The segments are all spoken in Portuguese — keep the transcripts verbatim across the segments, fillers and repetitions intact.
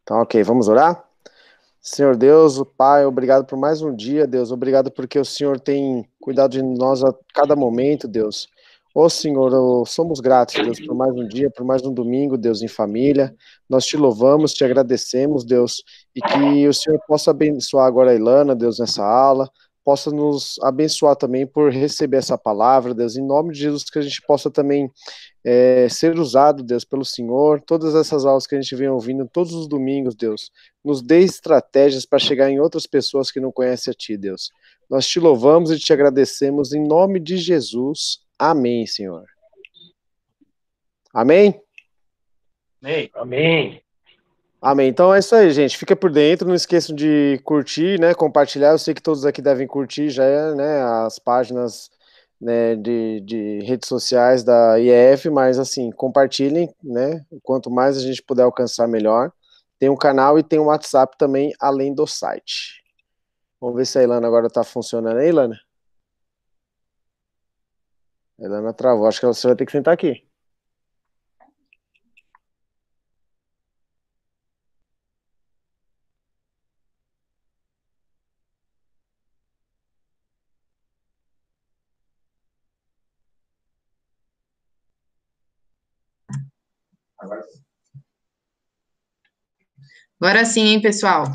Então, ok, vamos orar? Senhor Deus, o Pai, obrigado por mais um dia, Deus. Obrigado porque o Senhor tem cuidado de nós a cada momento, Deus. Ô Senhor, ô, somos gratos, Deus, por mais um dia, por mais um domingo, Deus, em família. Nós te louvamos, te agradecemos, Deus, e que o Senhor possa abençoar agora a Ilana, Deus, nessa aula, possa nos abençoar também por receber essa palavra, Deus, em nome de Jesus, que a gente possa também é, ser usado, Deus, pelo Senhor. Todas essas aulas que a gente vem ouvindo todos os domingos, Deus, nos dê estratégias para chegar em outras pessoas que não conhecem a Ti, Deus. Nós te louvamos e te agradecemos em nome de Jesus. Amém, Senhor. Amém? Amém. Amém. Amém. Então é isso aí, gente. Fica por dentro, não esqueçam de curtir, né, compartilhar. Eu sei que todos aqui devem curtir já, né, as páginas, né, de, de redes sociais da I E F, mas assim, compartilhem, né? Quanto mais a gente puder alcançar, melhor. Tem um canal e tem um WhatsApp também, além do site. Vamos ver se a Ilana agora tá funcionando aí, Ilana. A Ilana travou. Acho que você vai ter que sentar aqui. Agora sim, hein, pessoal?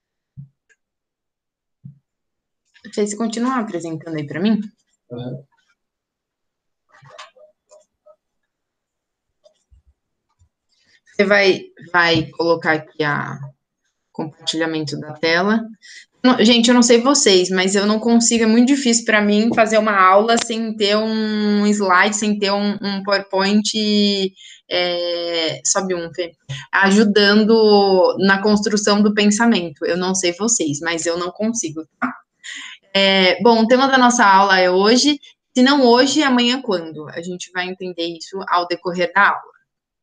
Você continuar apresentando aí para mim? Uhum. Você vai, vai colocar aqui a compartilhamento da tela. Não, gente, eu não sei vocês, mas eu não consigo, é muito difícil para mim fazer uma aula sem ter um slide, sem ter um, um PowerPoint, é, sobe um, Fê, ajudando na construção do pensamento. Eu não sei vocês, mas eu não consigo, tá? É, bom, o tema da nossa aula é hoje, se não hoje, amanhã quando? A gente vai entender isso ao decorrer da aula.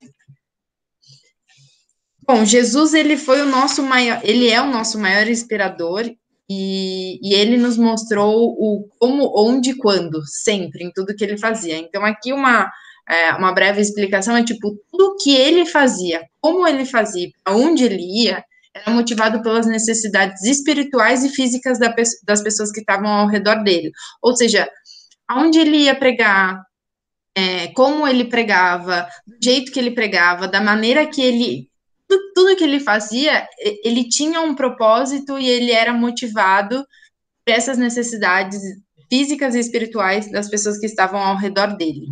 Bom, Jesus, ele foi o nosso maior, ele é o nosso maior inspirador e, e ele nos mostrou o como, onde, quando, sempre, em tudo que ele fazia. Então, aqui uma, é, uma breve explicação é, tipo, tudo que ele fazia, como ele fazia, para onde ele ia, era motivado pelas necessidades espirituais e físicas da, das pessoas que estavam ao redor dele. Ou seja, aonde ele ia pregar, é, como ele pregava, do jeito que ele pregava, da maneira que ele... Tudo, tudo que ele fazia, ele tinha um propósito e ele era motivado por essas necessidades físicas e espirituais das pessoas que estavam ao redor dele.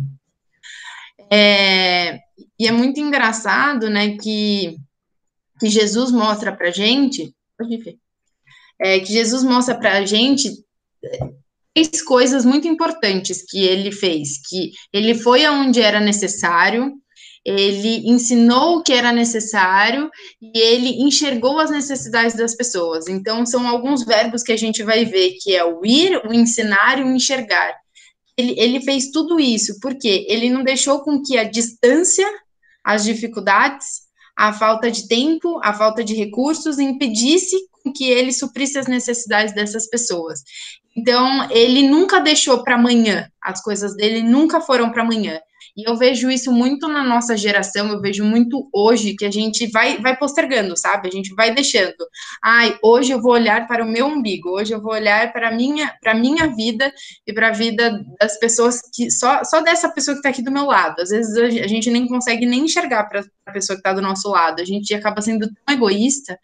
É, e é muito engraçado, né, que, que Jesus mostra pra gente... Pode ver. É, que Jesus mostra para a gente três coisas muito importantes que ele fez, que ele foi aonde era necessário, ele ensinou o que era necessário e ele enxergou as necessidades das pessoas. Então, são alguns verbos que a gente vai ver, que é o ir, o ensinar e o enxergar. Ele, ele fez tudo isso, porque ele não deixou com que a distância, as dificuldades, a falta de tempo, a falta de recursos impedisse que ele suprisse as necessidades dessas pessoas. Então, ele nunca deixou para amanhã, as coisas dele nunca foram para amanhã. E eu vejo isso muito na nossa geração, eu vejo muito hoje, que a gente vai, vai postergando, sabe? A gente vai deixando. Ai, hoje eu vou olhar para o meu umbigo, hoje eu vou olhar para a minha, para minha vida e para a vida das pessoas que, só, só dessa pessoa que está aqui do meu lado. Às vezes a gente nem consegue nem enxergar para a pessoa que está do nosso lado, a gente acaba sendo tão egoísta.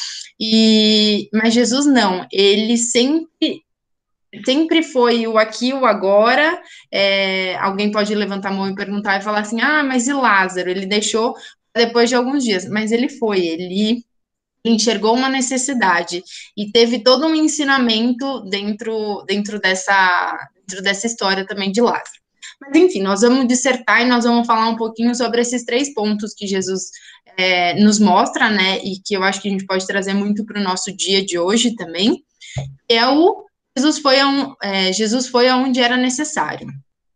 E, mas Jesus não, ele sempre sempre foi o aqui, o agora. É, alguém pode levantar a mão e perguntar e falar assim, ah, mas e Lázaro? Ele deixou depois de alguns dias, mas ele foi, ele enxergou uma necessidade e teve todo um ensinamento dentro, dentro, dessa, dentro dessa história também de Lázaro. Mas, enfim, nós vamos dissertar e nós vamos falar um pouquinho sobre esses três pontos que Jesus é, nos mostra, né, e que eu acho que a gente pode trazer muito para o nosso dia de hoje também, é o Jesus foi, a, é, Jesus foi aonde era necessário.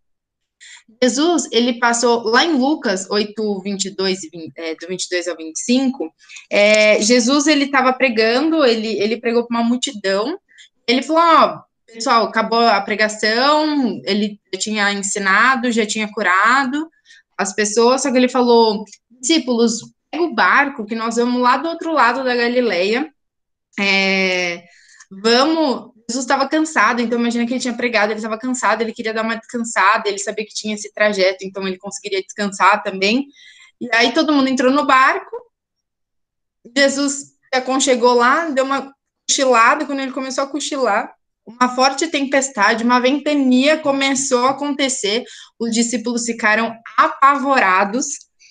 Jesus, ele passou, lá em Lucas oito, vinte e dois, é, do vinte e dois ao vinte e cinco, é, Jesus, ele estava pregando, ele, ele pregou para uma multidão, ele falou, ó, oh, pessoal, acabou a pregação, ele já tinha ensinado, já tinha curado as pessoas, só que ele falou, discípulos, pega o barco que nós vamos lá do outro lado da Galileia, é, vamos... Jesus estava cansado, então imagina que ele tinha pregado, ele estava cansado, ele queria dar uma descansada, ele sabia que tinha esse trajeto, então ele conseguiria descansar também. E aí todo mundo entrou no barco, Jesus se aconchegou lá, deu uma cochilada, quando ele começou a cochilar, uma forte tempestade, uma ventania começou a acontecer, os discípulos ficaram apavorados,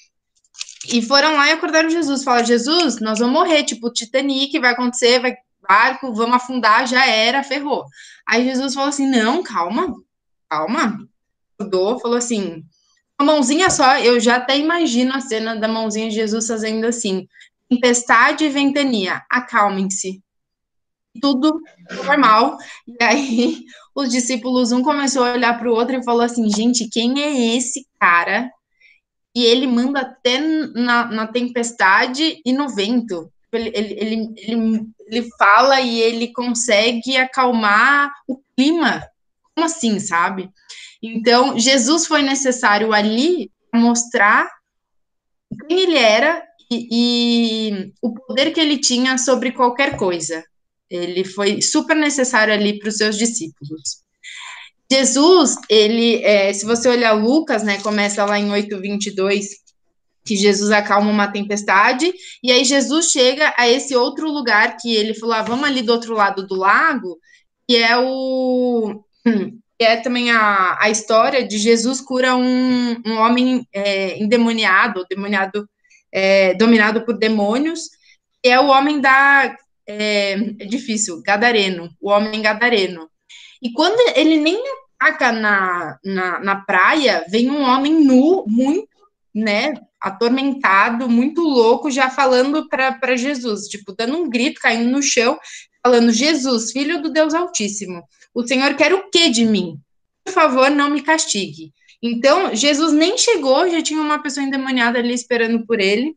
e foram lá e acordaram Jesus, falaram, Jesus, nós vamos morrer, tipo, Titanic, vai acontecer, vai barco, vamos afundar, já era, ferrou. Aí Jesus falou assim, não, calma, calma, acordou, falou assim, uma mãozinha só, eu já até imagino a cena da mãozinha de Jesus fazendo assim, tempestade e ventania, acalmem-se. Tudo normal. E aí os discípulos, um começou a olhar para o outro e falou assim, gente, quem é esse cara? E ele manda até na, na tempestade e no vento. Ele, ele, ele, ele, ele fala e ele consegue acalmar o clima. Como assim, sabe? Então, Jesus foi necessário ali mostrar quem ele era e, e o poder que ele tinha sobre qualquer coisa. Ele foi super necessário ali para os seus discípulos. Jesus, ele, é, se você olhar Lucas, né, começa lá em oito, vinte e dois, que Jesus acalma uma tempestade, e aí Jesus chega a esse outro lugar que ele falou, ah, vamos ali do outro lado do lago, que é o... que é também a, a história de Jesus cura um, um homem é, endemoniado, demoniado, é, dominado por demônios, que é o homem da... É, é difícil, gadareno, o homem gadareno. E quando ele nem ataca na, na, na praia, vem um homem nu, muito, né, atormentado, muito louco, já falando para Jesus, tipo, dando um grito, caindo no chão, falando, Jesus, filho do Deus Altíssimo, o Senhor quer o quê de mim? Por favor, não me castigue. Então, Jesus nem chegou, já tinha uma pessoa endemoniada ali esperando por ele,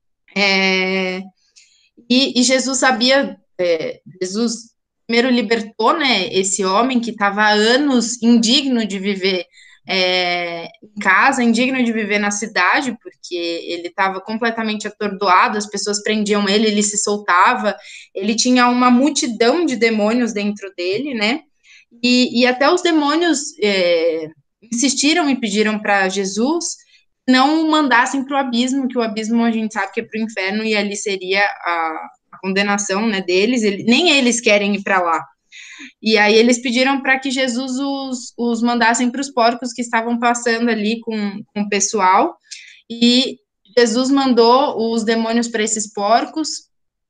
é, e, e Jesus sabia, é, Jesus primeiro libertou, né, esse homem que estava há anos indigno de viver é, em casa, indigno de viver na cidade, porque ele estava completamente atordoado, as pessoas prendiam ele, ele se soltava, ele tinha uma multidão de demônios dentro dele, né, e, e até os demônios é, insistiram e pediram para Jesus não o mandassem para o abismo, que o abismo a gente sabe que é para o inferno, e ali seria a, a condenação, né, deles, ele, nem eles querem ir para lá. E aí eles pediram para que Jesus os, os mandassem para os porcos que estavam passando ali com, com o pessoal, e Jesus mandou os demônios para esses porcos,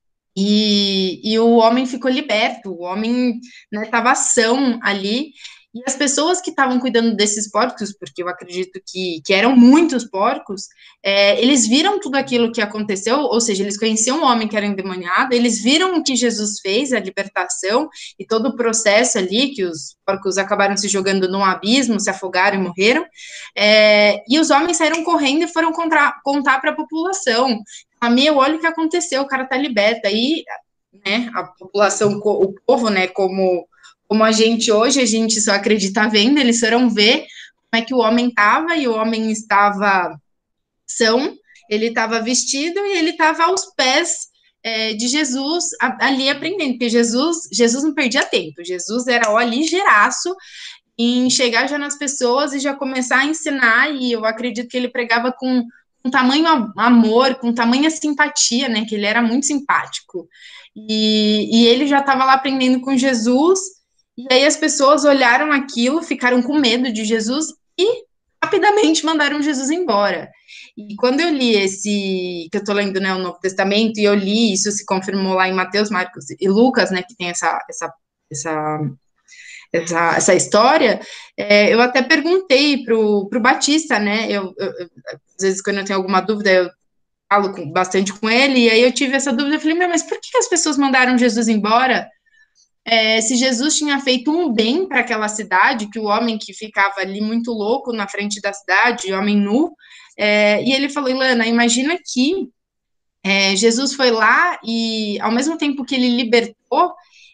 e, e o homem ficou liberto, o homem estava, né, são ali, e as pessoas que estavam cuidando desses porcos, porque eu acredito que, que eram muitos porcos, é, eles viram tudo aquilo que aconteceu, ou seja, eles conheciam um homem que era endemoniado, eles viram o que Jesus fez, a libertação, e todo o processo ali, que os porcos acabaram se jogando num abismo, se afogaram e morreram, é, e os homens saíram correndo e foram contar, contar para a população, a meu, olha o que aconteceu, o cara tá liberto, aí, né, a população, o povo, né, como... como a gente hoje, a gente só acredita vendo, eles foram ver como é que o homem estava, e o homem estava são, ele estava vestido e ele estava aos pés é, de Jesus, a, ali aprendendo, porque Jesus, Jesus não perdia tempo, Jesus era ó, ligeiraço em chegar já nas pessoas e já começar a ensinar, e eu acredito que ele pregava com, com tamanho amor, com tamanha simpatia, né, que ele era muito simpático, e, e ele já estava lá aprendendo com Jesus. E aí as pessoas olharam aquilo, ficaram com medo de Jesus e rapidamente mandaram Jesus embora. E quando eu li esse, que eu tô lendo, né, o Novo Testamento, e eu li, isso se confirmou lá em Mateus, Marcos e Lucas, né, que tem essa, essa, essa, essa, essa história, é, eu até perguntei pro, pro Batista, né, eu, eu, eu, às vezes quando eu tenho alguma dúvida, eu falo com, bastante com ele, e aí eu tive essa dúvida, eu falei, mas por que as pessoas mandaram Jesus embora? É, se Jesus tinha feito um bem para aquela cidade, que o homem que ficava ali muito louco na frente da cidade, homem nu, é, e ele falou, Ilana, imagina que é, Jesus foi lá e, ao mesmo tempo que ele libertou,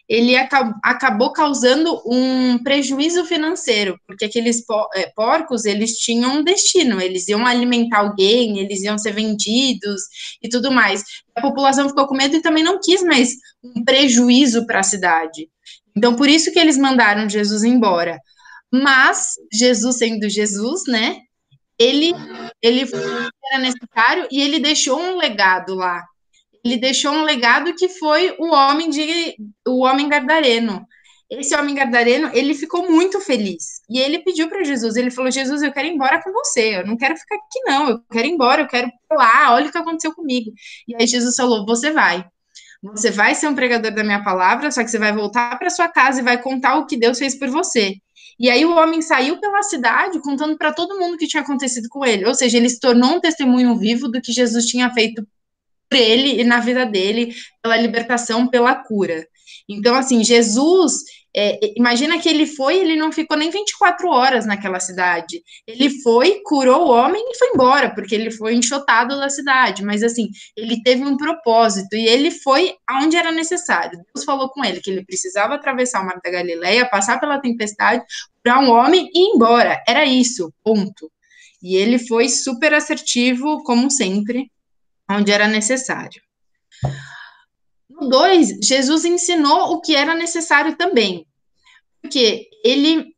ele aca acabou causando um prejuízo financeiro, porque aqueles po é, porcos, eles tinham um destino, eles iam alimentar alguém, eles iam ser vendidos e tudo mais. A população ficou com medo e também não quis mais um prejuízo para a cidade. Então, por isso que eles mandaram Jesus embora. Mas, Jesus sendo Jesus, né, ele, ele era necessário e ele deixou um legado lá. Ele deixou um legado que foi o homem de, o homem gadareno. Esse homem gadareno, ele ficou muito feliz. E ele pediu para Jesus, ele falou, Jesus, eu quero ir embora com você, eu não quero ficar aqui não, eu quero ir embora, eu quero ir lá, olha o que aconteceu comigo. E aí Jesus falou, você vai. Você vai ser um pregador da minha palavra, só que você vai voltar para sua casa e vai contar o que Deus fez por você. E aí o homem saiu pela cidade contando para todo mundo o que tinha acontecido com ele. Ou seja, ele se tornou um testemunho vivo do que Jesus tinha feito por ele e na vida dele, pela libertação, pela cura. Então, assim, Jesus, é, imagina que ele foi, ele não ficou nem vinte e quatro horas naquela cidade. Ele foi, curou o homem e foi embora, porque ele foi enxotado da cidade. Mas, assim, ele teve um propósito e ele foi aonde era necessário. Deus falou com ele que ele precisava atravessar o Mar da Galileia, passar pela tempestade, para um homem e ir embora. Era isso, ponto. E ele foi super assertivo, como sempre, onde era necessário. No dois, Jesus ensinou o que era necessário também, porque ele,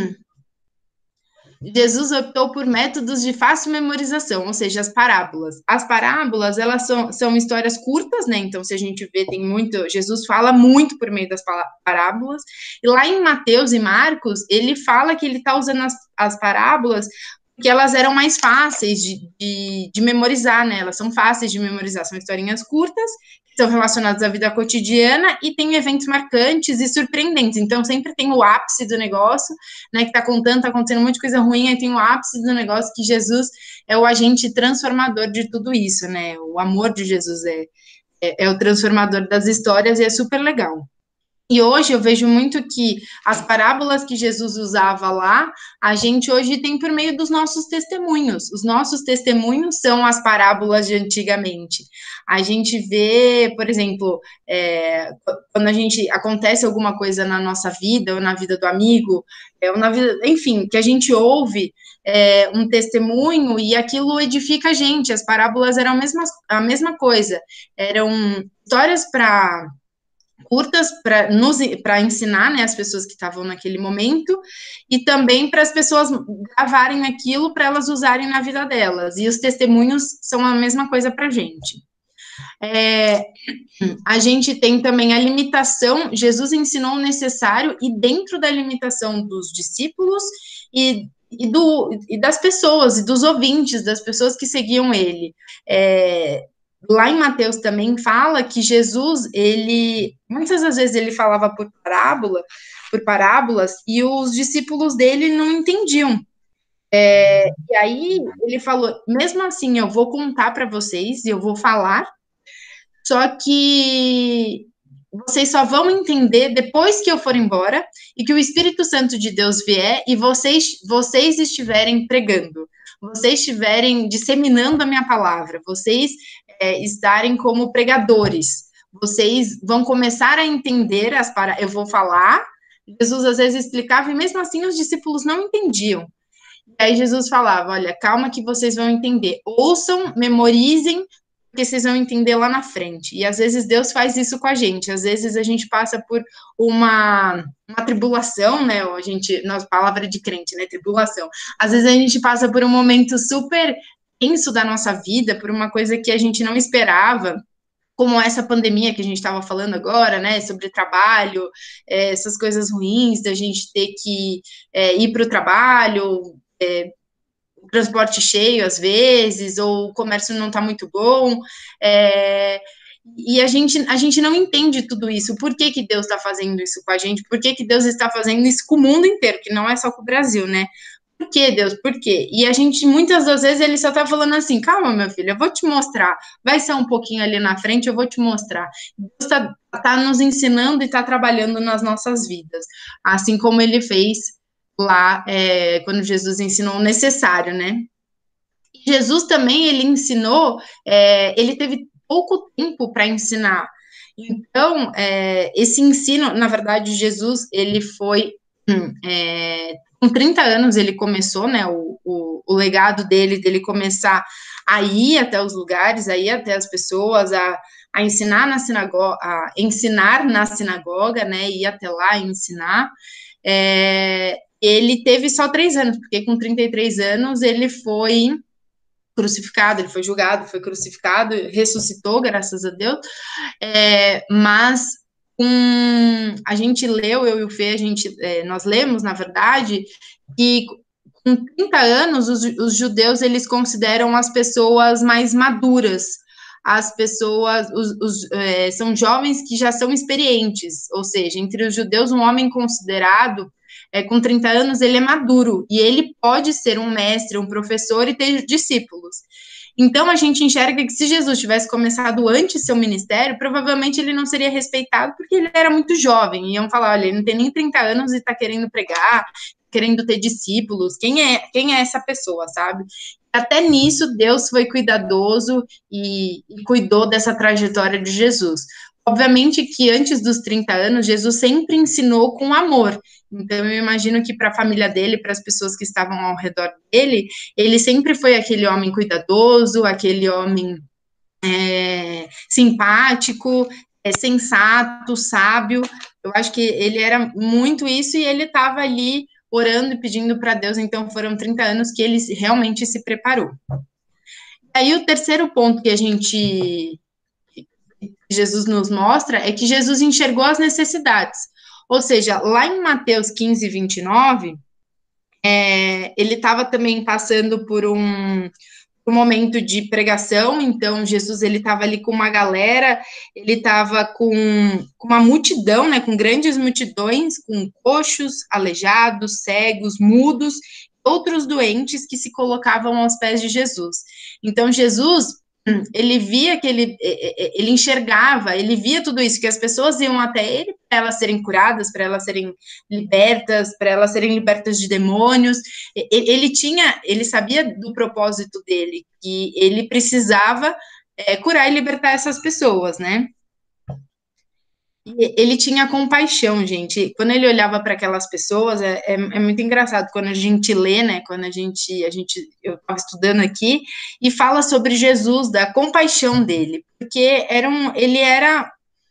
Jesus optou por métodos de fácil memorização, ou seja, as parábolas. As parábolas, elas são, são histórias curtas, né, então se a gente vê, tem muito, Jesus fala muito por meio das parábolas, e lá em Mateus e Marcos, ele fala que ele está usando as, as parábolas porque elas eram mais fáceis de, de, de memorizar, né? Elas são fáceis de memorizar, são historinhas curtas, que são relacionadas à vida cotidiana e tem eventos marcantes e surpreendentes. Então, sempre tem o ápice do negócio, né? Que tá contando, tá acontecendo um monte de coisa ruim, aí tem o ápice do negócio, que Jesus é o agente transformador de tudo isso, né? O amor de Jesus é, é, é o transformador das histórias e é super legal. E hoje eu vejo muito que as parábolas que Jesus usava lá, a gente hoje tem por meio dos nossos testemunhos. Os nossos testemunhos são as parábolas de antigamente. A gente vê, por exemplo, é, quando a gente acontece alguma coisa na nossa vida, ou na vida do amigo, é, ou na vida, enfim, que a gente ouve é, um testemunho e aquilo edifica a gente. As parábolas eram a mesma, a mesma coisa. Eram histórias para curtas para ensinar, né, as pessoas que estavam naquele momento e também para as pessoas gravarem aquilo para elas usarem na vida delas. E os testemunhos são a mesma coisa para a gente. É, a gente tem também a limitação, Jesus ensinou o necessário e dentro da limitação dos discípulos e, e, do, e das pessoas, e dos ouvintes, das pessoas que seguiam ele. É, lá em Mateus também fala que Jesus, ele, muitas das vezes ele falava por parábola, por parábolas, e os discípulos dele não entendiam. É, e aí ele falou, mesmo assim, eu vou contar para vocês, e eu vou falar, só que vocês só vão entender depois que eu for embora, e que o Espírito Santo de Deus vier, e vocês, vocês estiverem pregando, vocês estiverem disseminando a minha palavra, vocês é, estarem como pregadores, vocês vão começar a entender as parábolas, eu vou falar, Jesus às vezes explicava, e mesmo assim os discípulos não entendiam. E aí Jesus falava, olha, calma que vocês vão entender, ouçam, memorizem, porque vocês vão entender lá na frente. E às vezes Deus faz isso com a gente, às vezes a gente passa por uma, uma tribulação, né, a gente, nossa palavra de crente, né, tribulação, às vezes a gente passa por um momento super tenso da nossa vida, por uma coisa que a gente não esperava, como essa pandemia que a gente estava falando agora, né, sobre trabalho, é, essas coisas ruins, da gente ter que é, ir para o trabalho, é, o transporte cheio às vezes, ou o comércio não está muito bom, é, e a gente, a gente não entende tudo isso, por que que Deus está fazendo isso com a gente, por que que Deus está fazendo isso com o mundo inteiro, que não é só com o Brasil, né, por que, Deus, por quê? E a gente, muitas das vezes, ele só tá falando assim, calma, meu filho, eu vou te mostrar, vai ser um pouquinho ali na frente, eu vou te mostrar. Deus tá, tá nos ensinando e tá trabalhando nas nossas vidas, assim como ele fez lá, é, quando Jesus ensinou o necessário, né? E Jesus também, ele ensinou, é, ele teve pouco tempo para ensinar, Então, é, esse ensino, na verdade, Jesus, ele foi, é, com trinta anos ele começou, né, o, o, o legado dele, dele começar a ir até os lugares, a ir até as pessoas, a, a ensinar na sinagoga, a ensinar na sinagoga, né, ir até lá e ensinar. É, ele teve só três anos, porque com trinta e três anos ele foi crucificado, ele foi julgado, foi crucificado, ressuscitou, graças a Deus, é, mas um, a gente leu, eu e o Fê, a gente, é, nós lemos, na verdade, que com trinta anos, os, os judeus, eles consideram as pessoas mais maduras, as pessoas, os, os, é, são jovens que já são experientes, ou seja, entre os judeus, um homem considerado, é, com trinta anos, ele é maduro, e ele pode ser um mestre, um professor e ter discípulos. Então, a gente enxerga que se Jesus tivesse começado antes seu ministério, provavelmente ele não seria respeitado, porque ele era muito jovem, iam falar, olha, ele não tem nem trinta anos e está querendo pregar, querendo ter discípulos, quem é, quem é essa pessoa, sabe? Até nisso, Deus foi cuidadoso e, e cuidou dessa trajetória de Jesus. Obviamente que antes dos trinta anos, Jesus sempre ensinou com amor. Então, eu imagino que para a família dele, para as pessoas que estavam ao redor dele, ele sempre foi aquele homem cuidadoso, aquele homem é, simpático, é, sensato, sábio. Eu acho que ele era muito isso e ele estava ali orando e pedindo para Deus. Então, foram trinta anos que ele realmente se preparou. Aí, o terceiro ponto que a gente... Jesus nos mostra é que Jesus enxergou as necessidades. Ou seja, lá em Mateus quinze, vinte e nove, é, ele estava também passando por um, um momento de pregação, então Jesus ele estava ali com uma galera, ele estava com, com uma multidão, né, com grandes multidões, com coxos, aleijados, cegos, mudos, outros doentes que se colocavam aos pés de Jesus. Então Jesus... ele via que ele, ele enxergava, ele via tudo isso, que as pessoas iam até ele para elas serem curadas, para elas serem libertas, para elas serem libertas de demônios. Ele tinha, ele sabia do propósito dele, que ele precisava é, curar e libertar essas pessoas, né? Ele tinha compaixão, gente. Quando ele olhava para aquelas pessoas, é, é, é muito engraçado quando a gente lê, né? Quando a gente, a gente, eu estava estudando aqui e fala sobre Jesus, da compaixão dele, porque era um, ele era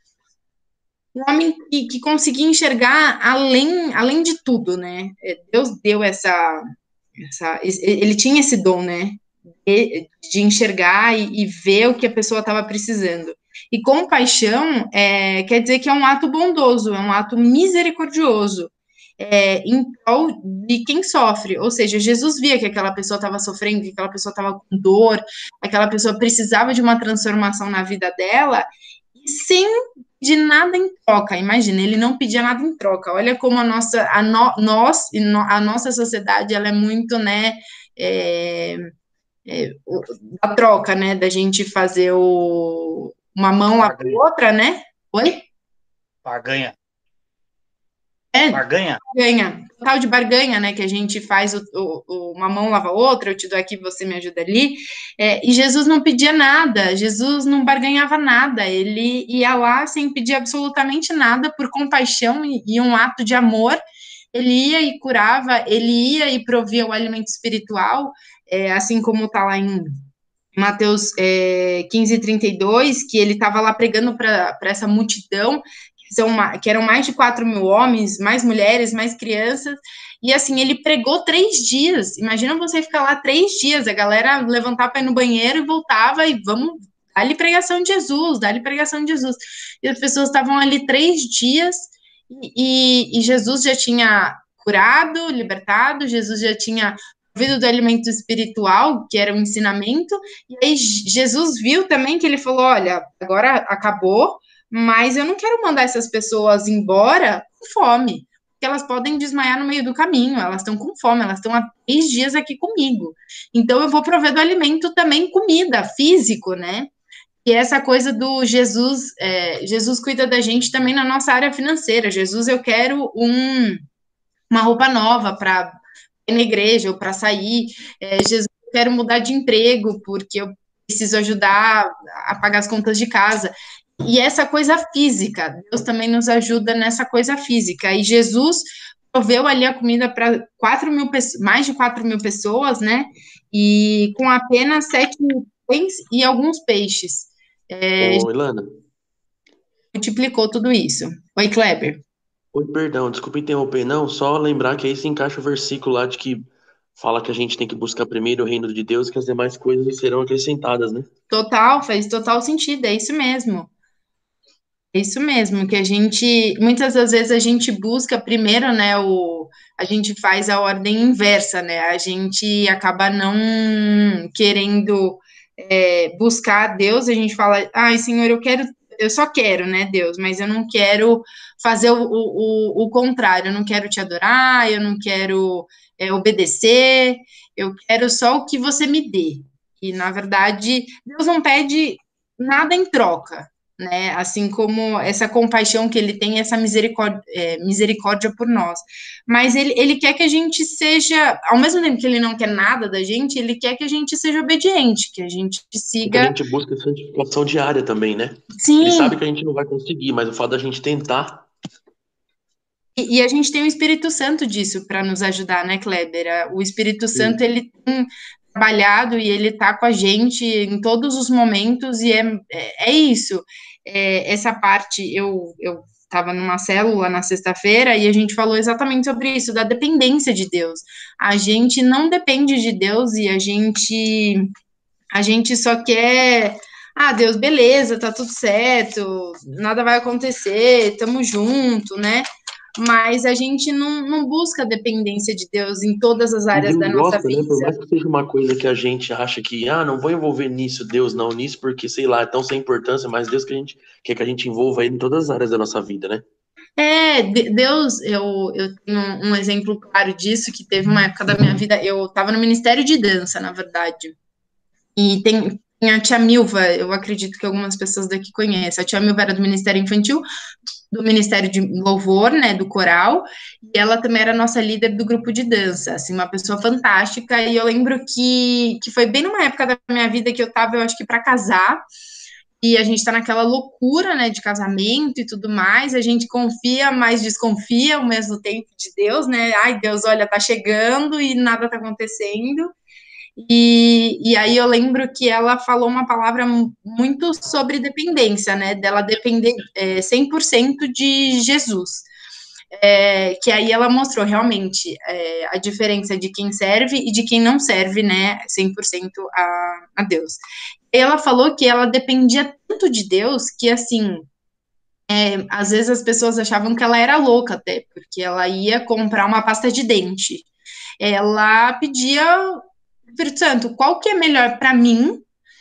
um homem que, que conseguia enxergar além, além de tudo, né? Deus deu essa, essa, ele tinha esse dom, né? De, de enxergar e, e ver o que a pessoa estava precisando. E compaixão é, quer dizer que é um ato bondoso, é um ato misericordioso, é, em prol de quem sofre. Ou seja, Jesus via que aquela pessoa estava sofrendo, que aquela pessoa estava com dor, aquela pessoa precisava de uma transformação na vida dela, e sem pedir nada em troca. Imagina, ele não pedia nada em troca. Olha como a nossa, a no, nós, a nossa sociedade, ela é muito, né, é, é, a troca, né, da gente fazer o uma mão lava a outra, né? Oi? Barganha. É, barganha. Barganha. Tal de barganha, né? Que a gente faz o, o, uma mão lava a outra, eu te dou aqui, você me ajuda ali. É, e Jesus não pedia nada, Jesus não barganhava nada, ele ia lá sem pedir absolutamente nada, por compaixão e, e um ato de amor. Ele ia e curava, ele ia e provia o alimento espiritual, é, assim como está lá em Mateus é, quinze, trinta e dois, que ele estava lá pregando para essa multidão, que, são, que eram mais de quatro mil homens, mais mulheres, mais crianças, e assim, ele pregou três dias. Imagina você ficar lá três dias, a galera levantar para ir no banheiro e voltava, e vamos, dá-lhe pregação de Jesus, dá-lhe pregação de Jesus. E as pessoas estavam ali três dias, e, e, e Jesus já tinha curado, libertado, Jesus já tinha provido do alimento espiritual, que era o ensinamento, e aí Jesus viu também que ele falou, olha, agora acabou, mas eu não quero mandar essas pessoas embora com fome, porque elas podem desmaiar no meio do caminho, elas estão com fome, elas estão há três dias aqui comigo, então eu vou prover do alimento também comida, físico, né? E essa coisa do Jesus, é, Jesus cuida da gente também na nossa área financeira. Jesus, eu quero um, uma roupa nova para ir na igreja ou para sair. É, Jesus, eu quero mudar de emprego porque eu preciso ajudar a pagar as contas de casa. E essa coisa física, Deus também nos ajuda nessa coisa física. E Jesus proveu ali a comida para quatro mil pessoas, mais de quatro mil pessoas, né? E com apenas sete pães e alguns peixes. É, Ô, Ilana, multiplicou tudo isso. Oi, Kleber. oi, perdão, desculpa interromper, não, só lembrar que aí se encaixa o versículo lá de que fala que a gente tem que buscar primeiro o reino de Deus e que as demais coisas serão acrescentadas, né? Total, faz total sentido, é isso mesmo. É isso mesmo, que a gente, muitas das vezes a gente busca primeiro, né, o, a gente faz a ordem inversa, né, a gente acaba não querendo é, buscar Deus, a gente fala, ai, Senhor, eu quero, eu só quero, né, Deus, mas eu não quero fazer o, o, o contrário, eu não quero te adorar, eu não quero é, obedecer, eu quero só o que você me dê. E, na verdade, Deus não pede nada em troca, né? Assim como essa compaixão que ele tem, essa misericórdia, é, misericórdia por nós. Mas ele, ele quer que a gente seja, ao mesmo tempo que ele não quer nada da gente, ele quer que a gente seja obediente, que a gente E que a siga. gente busca santificação diária também, né? Ele Sim, sabe que a gente não vai conseguir, mas o fato da gente tentar, e, e a gente tem o Espírito Santo disso para nos ajudar, né, Kleber? O Espírito Santo, sim. ele tem trabalhado e ele tá com a gente em todos os momentos, e é, é, é isso. É, essa parte, eu, eu estava numa célula na sexta-feira e a gente falou exatamente sobre isso, da dependência de Deus. A gente não depende de Deus e a gente, a gente só quer. Ah, Deus, beleza, tá tudo certo, nada vai acontecer, tamo junto, né? Mas a gente não, não busca a dependência de Deus em todas as E áreas Deus da nossa gosta, né? Por vida. mais que seja uma coisa que a gente acha que, ah, não vou envolver nisso, Deus não, nisso, porque, sei lá, é tão sem importância, mas Deus que a gente quer que a gente envolva ele em todas as áreas da nossa vida, né? É, de- Deus, eu, eu tenho um exemplo claro disso, que teve uma época da minha vida, eu estava no Ministério de Dança, na verdade, e tem, tem a tia Milva, eu acredito que algumas pessoas daqui conhecem, a tia Milva era do Ministério Infantil, do Ministério de Louvor, né, do coral, e ela também era nossa líder do grupo de dança, assim, uma pessoa fantástica, e eu lembro que, que foi bem numa época da minha vida que eu tava, eu acho que para casar, e a gente está naquela loucura, né, de casamento e tudo mais, a gente confia, mas desconfia ao mesmo tempo de Deus, né, ai, Deus, olha, tá chegando e nada tá acontecendo, e, e aí eu lembro que ela falou uma palavra muito sobre dependência, né, dela depender é, cem por cento de Jesus, é, que aí ela mostrou realmente é, a diferença de quem serve e de quem não serve, né, cem por cento a, a Deus. Ela falou que ela dependia tanto de Deus que, assim, é, às vezes as pessoas achavam que ela era louca até, porque ela ia comprar uma pasta de dente. Ela pedia, Espírito Santo, qual que é melhor para mim,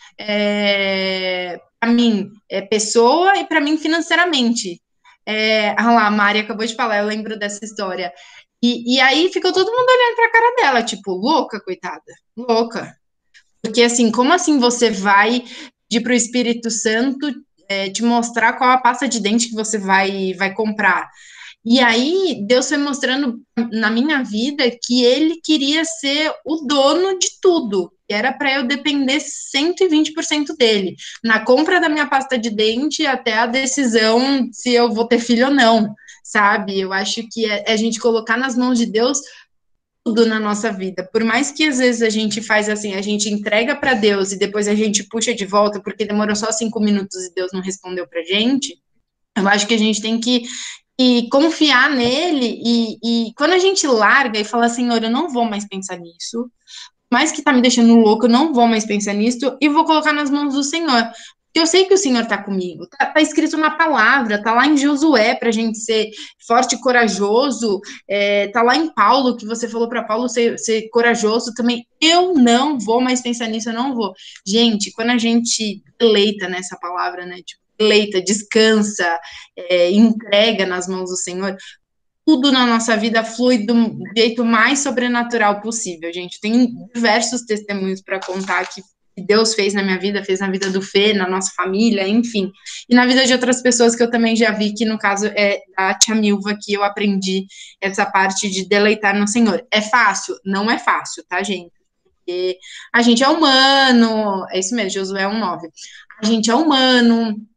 é, para mim, é, pessoa, e para mim financeiramente. É, ah lá, a Mari acabou de falar, eu lembro dessa história. E, e aí ficou todo mundo olhando para a cara dela, tipo, louca, coitada, louca. Porque assim, como assim você vai pedir para o Espírito Santo é, te mostrar qual a pasta de dente que você vai, vai comprar? E aí, Deus foi mostrando na minha vida que ele queria ser o dono de tudo, que era para eu depender cento e vinte por cento dele, na compra da minha pasta de dente até a decisão se eu vou ter filho ou não, sabe? Eu acho que é, é a gente colocar nas mãos de Deus tudo na nossa vida. Por mais que às vezes a gente faz assim, a gente entrega para Deus e depois a gente puxa de volta porque demorou só cinco minutos e Deus não respondeu pra gente, eu acho que a gente tem que e confiar nele, e, e quando a gente larga e fala, Senhor, eu não vou mais pensar nisso, mais que tá me deixando louco, eu não vou mais pensar nisso, e vou colocar nas mãos do Senhor, porque eu sei que o Senhor tá comigo, tá, tá escrito na palavra, tá lá em Josué, pra gente ser forte e corajoso, é, tá lá em Paulo, que você falou para Paulo ser, ser corajoso também, eu não vou mais pensar nisso, eu não vou. Gente, quando a gente deleita nessa palavra, né, tipo, deleita, descansa, é, entrega nas mãos do Senhor, tudo na nossa vida flui do jeito mais sobrenatural possível, gente. Tem diversos testemunhos para contar que Deus fez na minha vida, fez na vida do Fê, na nossa família, enfim. E na vida de outras pessoas que eu também já vi, que no caso é a tia Milva, que eu aprendi essa parte de deleitar no Senhor. É fácil? Não é fácil, tá, gente? Porque a gente é humano, é isso mesmo, Josué é um nove. A gente é humano,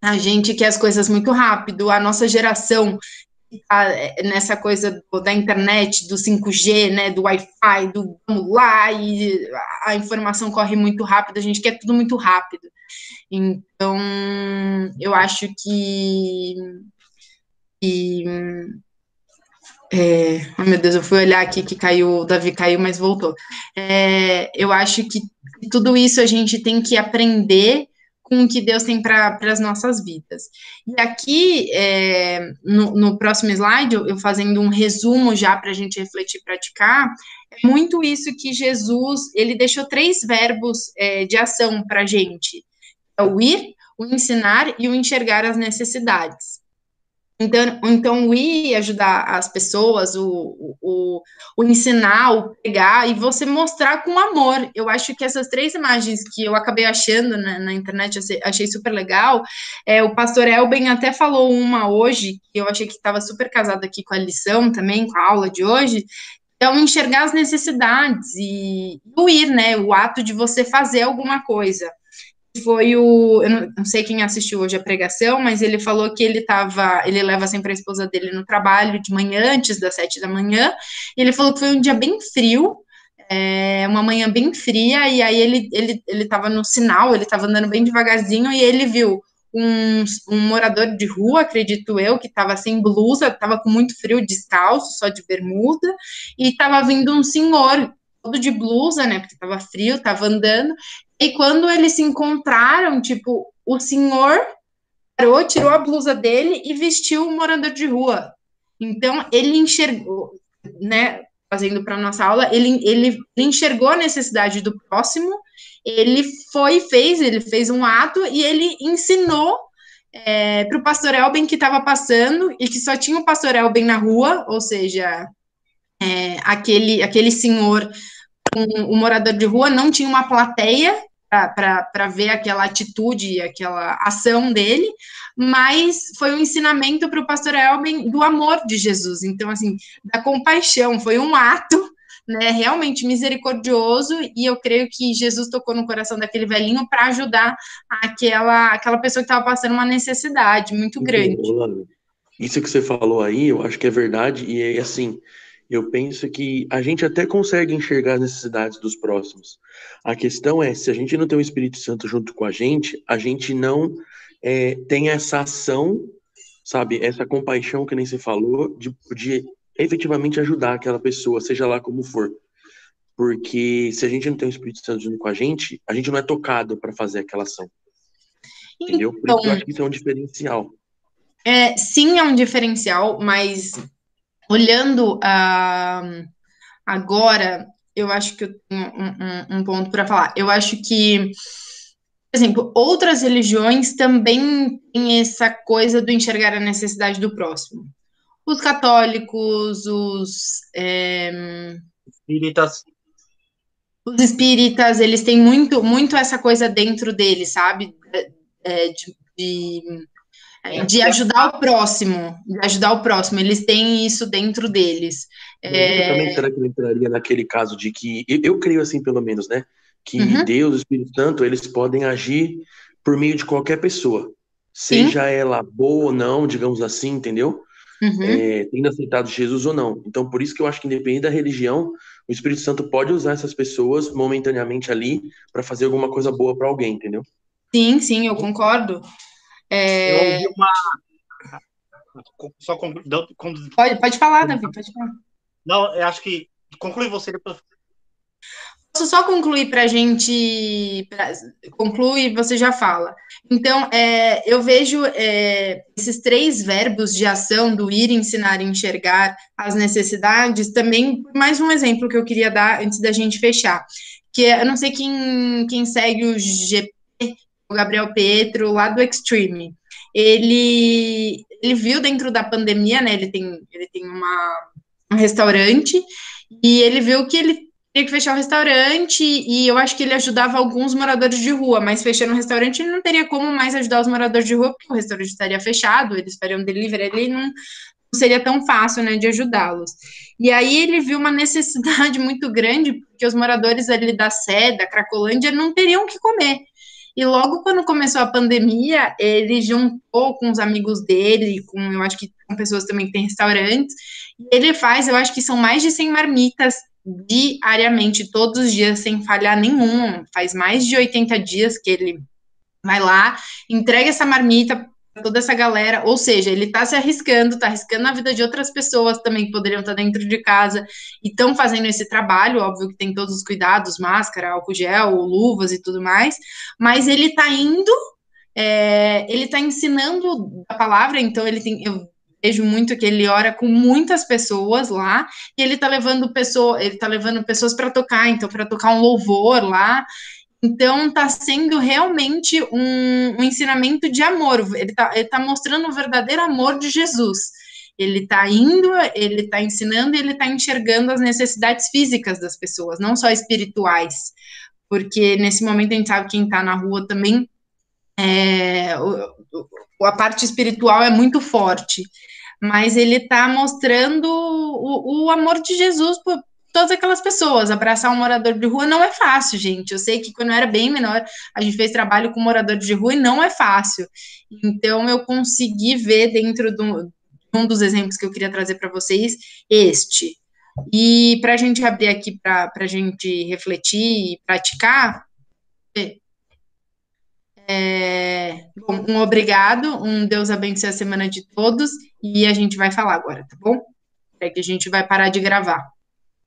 A gente quer as coisas muito rápido, a nossa geração tá nessa coisa do, da internet, do cinco G, né, do Wi-Fi, do vamos lá, e a informação corre muito rápido, a gente quer tudo muito rápido. Então, eu acho que... que é, oh meu Deus, eu fui olhar aqui que caiu, o Davi caiu, mas voltou. É, eu acho que tudo isso a gente tem que aprender com o que Deus tem para as nossas vidas. E aqui, é, no, no próximo slide, eu, eu fazendo um resumo já para a gente refletir e praticar, é muito isso que Jesus, ele deixou três verbos é, de ação para a gente. É o ir, o ensinar e o enxergar as necessidades. Então, então, o ir ajudar as pessoas, o, o, o ensinar, o pegar, e você mostrar com amor. Eu acho que essas três imagens que eu acabei achando na, na internet, achei, achei super legal. É, o pastor Elben até falou uma hoje, que eu achei que estava super casado aqui com a lição também, com a aula de hoje. Então, enxergar as necessidades e o ir, né? O ato de você fazer alguma coisa. Foi o, eu não, não sei quem assistiu hoje a pregação, mas ele falou que ele estava, ele leva sempre a esposa dele no trabalho de manhã, antes das sete da manhã, e ele falou que foi um dia bem frio, é, uma manhã bem fria, e aí ele ele ele estava no sinal, ele estava andando bem devagarzinho, e ele viu um, um morador de rua, acredito eu, que estava sem blusa, estava com muito frio, descalço, só de bermuda, e estava vindo um senhor, todo de blusa, né, porque estava frio, estava andando. E quando eles se encontraram, tipo, o senhor parou, tirou a blusa dele e vestiu o morador de rua. Então, ele enxergou, né, fazendo para a nossa aula, ele, ele enxergou a necessidade do próximo, ele foi e fez, ele fez um ato e ele ensinou é, para o pastor Elben que estava passando e que só tinha o pastor Elben na rua, ou seja, é, aquele, aquele senhor, um, um morador de rua, não tinha uma plateia para ver aquela atitude, aquela ação dele, mas foi um ensinamento para o pastor Elben do amor de Jesus, então, assim, da compaixão, foi um ato, né, realmente misericordioso, e eu creio que Jesus tocou no coração daquele velhinho para ajudar aquela, aquela pessoa que estava passando uma necessidade muito grande. Isso que você falou aí, eu acho que é verdade, e é assim, eu penso que a gente até consegue enxergar as necessidades dos próximos. A questão é, se a gente não tem o Espírito Santo junto com a gente, a gente não é, tem essa ação, sabe, essa compaixão que nem você falou, de, de efetivamente ajudar aquela pessoa, seja lá como for. Porque se a gente não tem o Espírito Santo junto com a gente, a gente não é tocado para fazer aquela ação. Entendeu? Por isso que eu acho que isso é um diferencial. É, sim, é um diferencial, mas olhando uh, agora, eu acho que eu tenho um, um, um ponto para falar. Eu acho que, por exemplo, outras religiões também têm essa coisa do enxergar a necessidade do próximo. Os católicos, os é, espíritas. Os espíritas, eles têm muito, muito essa coisa dentro deles, sabe? É, de, de de ajudar o próximo, de ajudar o próximo, eles têm isso dentro deles. É... Também será que ele entraria naquele caso de que, eu, eu creio assim pelo menos, né, que uhum. Deus, o Espírito Santo, eles podem agir por meio de qualquer pessoa, seja Sim. ela boa ou não, digamos assim, entendeu? Uhum. É, tendo aceitado Jesus ou não. Então, por isso que eu acho que independente da religião, o Espírito Santo pode usar essas pessoas momentaneamente ali para fazer alguma coisa boa para alguém, entendeu? Sim, sim, eu concordo. É... Eu ouvi uma... Só conclu... pode, pode falar, Davi, pode falar. Não, eu acho que... Conclui você depois. Posso só concluir para a gente... Pra... Conclui, você já fala. Então, é, eu vejo é, esses três verbos de ação, do ir, ensinar e enxergar as necessidades, também, mais um exemplo que eu queria dar antes da gente fechar, que eu não sei quem, quem segue o G P, o Gabriel Pietro, lá do Extreme. Ele, ele viu dentro da pandemia, né, ele tem, ele tem uma, um restaurante, e ele viu que ele tinha que fechar o restaurante, e eu acho que ele ajudava alguns moradores de rua, mas fechando o restaurante ele não teria como mais ajudar os moradores de rua, porque o restaurante estaria fechado, eles fariam delivery, ele não, não seria tão fácil, né, de ajudá-los. E aí ele viu uma necessidade muito grande, porque os moradores ali da Sé, da Cracolândia, não teriam o que comer. E logo quando começou a pandemia, ele juntou com os amigos dele, com, eu acho que com pessoas também que têm restaurantes, e ele faz, eu acho que são mais de cem marmitas diariamente, todos os dias, sem falhar nenhum. Faz mais de oitenta dias que ele vai lá, entrega essa marmita para toda essa galera, ou seja, ele está se arriscando, está arriscando a vida de outras pessoas também que poderiam estar dentro de casa e estão fazendo esse trabalho, óbvio que tem todos os cuidados, máscara, álcool gel, luvas e tudo mais, mas ele está indo, é, ele está ensinando a palavra, então ele tem, eu vejo muito que ele ora com muitas pessoas lá, e ele está levando pessoa, ele tá levando pessoas para tocar, então para tocar um louvor lá. Então, está sendo realmente um, um ensinamento de amor. Ele está tá mostrando o verdadeiro amor de Jesus. Ele está indo, ele está ensinando e ele está enxergando as necessidades físicas das pessoas, não só espirituais. Porque nesse momento a gente sabe que quem está na rua também, é, o, a parte espiritual é muito forte. Mas ele está mostrando o, o amor de Jesus por todas aquelas pessoas. Abraçar um morador de rua não é fácil, gente. Eu sei que quando eu era bem menor, a gente fez trabalho com moradores de rua e não é fácil. Então, eu consegui ver dentro de um dos exemplos que eu queria trazer para vocês, este. E para a gente abrir aqui para a gente refletir e praticar, é, bom, um obrigado, um Deus abençoe a semana de todos, e a gente vai falar agora, tá bom? É que a gente vai parar de gravar.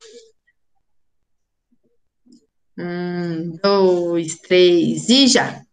Um, dois, três e já!